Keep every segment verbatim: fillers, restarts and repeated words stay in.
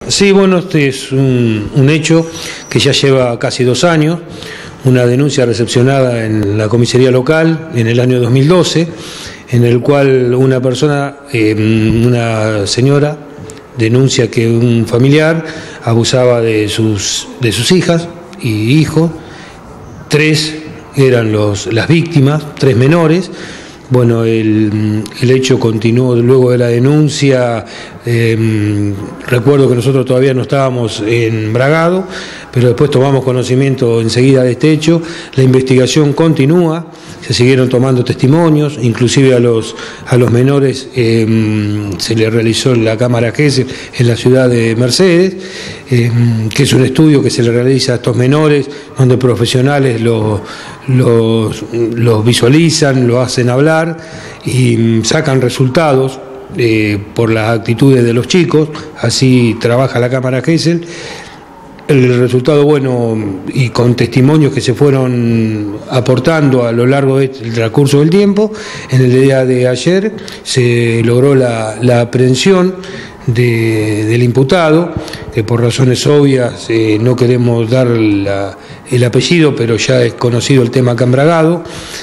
Sí, bueno, este es un, un hecho que ya lleva casi dos años, una denuncia recepcionada en la comisaría local en el año dos mil doce, en el cual una persona, eh, una señora, denuncia que un familiar abusaba de sus, de sus hijas y hijos. Tres eran los, las víctimas, tres menores. Bueno, el, el hecho continuó luego de la denuncia. Eh, recuerdo que nosotros todavía no estábamos en Bragado, pero después tomamos conocimiento enseguida de este hecho. La investigación continúa, se siguieron tomando testimonios, inclusive a los, a los menores eh, se les realizó la cámara Gesell en la ciudad de Mercedes, eh, que es un estudio que se le realiza a estos menores, donde profesionales los, los, los visualizan, lo hacen hablar y sacan resultados eh, por las actitudes de los chicos. Así trabaja la cámara Gesell. El resultado, bueno, y con testimonios que se fueron aportando a lo largo del transcurso del tiempo, en el día de ayer se logró la, la aprehensión de, del imputado, que por razones obvias eh, no queremos dar la, el apellido, pero ya es conocido el tema acá en Bragado,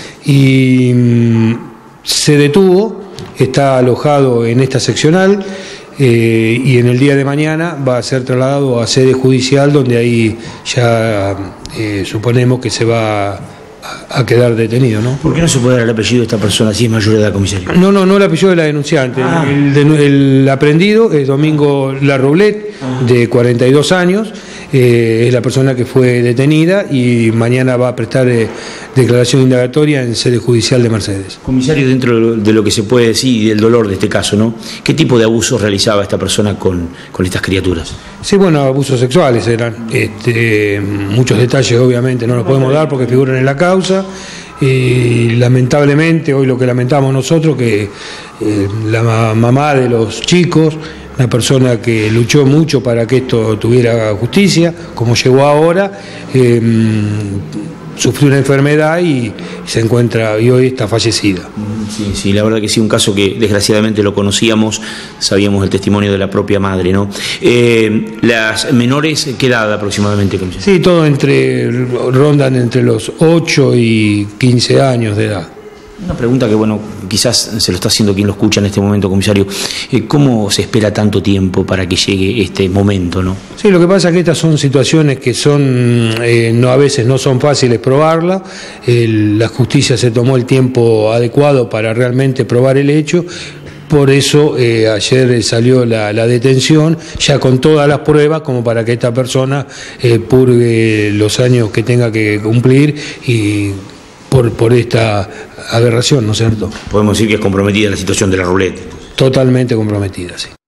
y mm, se detuvo, está alojado en esta seccional. Eh, y en el día de mañana va a ser trasladado a sede judicial, donde ahí ya eh, suponemos que se va a, a quedar detenido, ¿no? ¿Por qué no se puede dar el apellido de esta persona si es mayor de edad, comisario? No, no, no el apellido de la denunciante. Ah. El, el, el aprendido es Domingo Larroublet, ah. de cuarenta y dos años. Eh, es la persona que fue detenida y mañana va a prestar eh, declaración indagatoria en sede judicial de Mercedes. Comisario, dentro de lo que se puede decir y del dolor de este caso, ¿no? ¿Qué tipo de abusos realizaba esta persona con, con estas criaturas? Sí, bueno, abusos sexuales eran. Este, muchos detalles obviamente no los podemos dar porque figuran en la causa. Y lamentablemente, hoy lo que lamentamos nosotros, que eh, la mamá de los chicos, una persona que luchó mucho para que esto tuviera justicia, como llegó ahora, eh, sufrió una enfermedad y se encuentra, y hoy está fallecida. Sí, sí, la verdad que sí, un caso que desgraciadamente lo conocíamos, sabíamos el testimonio de la propia madre, ¿no? Eh, las menores, ¿qué edad aproximadamente? Sí, todo entre, rondan entre los ocho y quince años de edad. Una pregunta que, bueno, quizás se lo está haciendo quien lo escucha en este momento, comisario. ¿Cómo se espera tanto tiempo para que llegue este momento, no? Sí, lo que pasa es que estas son situaciones que son, eh, no, a veces no son fáciles probarlas. El, la justicia se tomó el tiempo adecuado para realmente probar el hecho. Por eso eh, ayer salió la, la detención, ya con todas las pruebas, como para que esta persona eh, purgue los años que tenga que cumplir y por, por esta aberración, ¿no es cierto? Podemos decir que es comprometida la situación de Larroublet. Totalmente comprometida, sí.